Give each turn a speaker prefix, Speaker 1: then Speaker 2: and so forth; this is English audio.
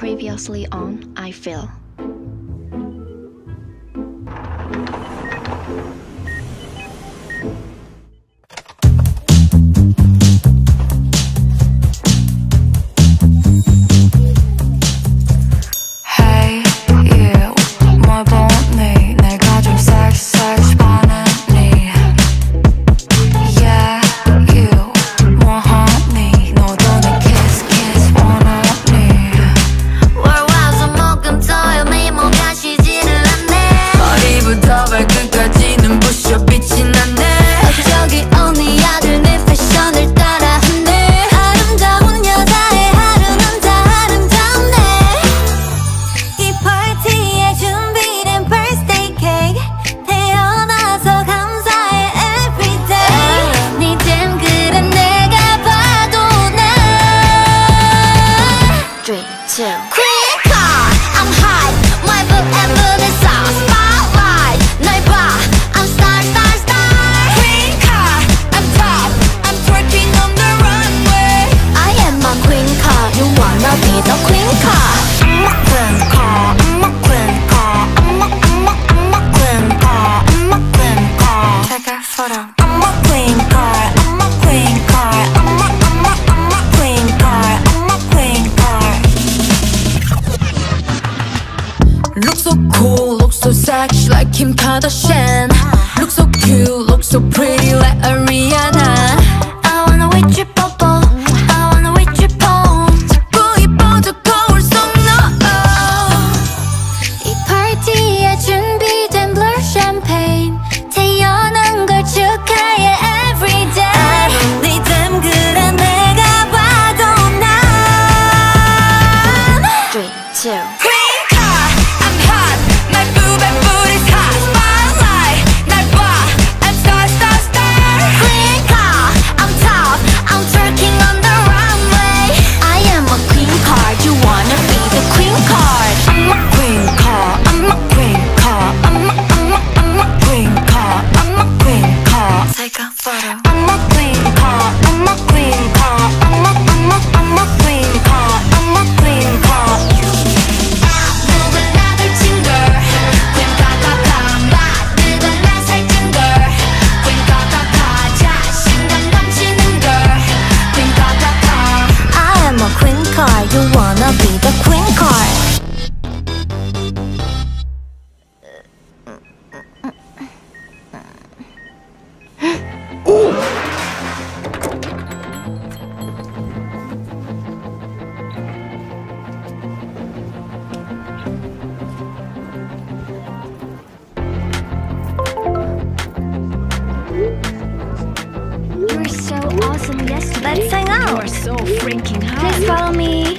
Speaker 1: Previously on I-DLE.
Speaker 2: Queencard, I'm hot. My book and mood is all spotlight. 널 봐, I'm star, star, star. Queencard, I'm top. I'm twerking on the runway. I am a Queencard. You wanna be the Queencard? I'm a Queencard. I'm a Queencard. I'm a Queencard. I'm a Queencard. Take a photo. I'm a Queencard. I'm a Queencard. I'm a Queencard. I'm a Queencard.
Speaker 3: Look so cool, look so sexy like Kim Kardashian. Look so cute, look so pretty like Ariana.
Speaker 2: I wanna with you bubble, I wanna with you pong.
Speaker 3: 자꾸 이뻐져 거울 속 너.
Speaker 2: 이 파티에 준비된 blur champagne. 태어난 걸 축하해 everyday. 네 닮그란 내가 봐도 난 3, 2 I'm a Queencard, I'm a Queencard, I'm a Queencard, I'm a Queencard. 누구나들 친걸 Queencard 만들던 나 살찐 걸 Queencard 자신감 넘치는 걸 Queencard. I am a Queencard, you wanna be the Queencard.
Speaker 1: You're so awesome yesterday.
Speaker 2: Let's hang out.
Speaker 1: You're so freaking hot.
Speaker 2: Please follow me.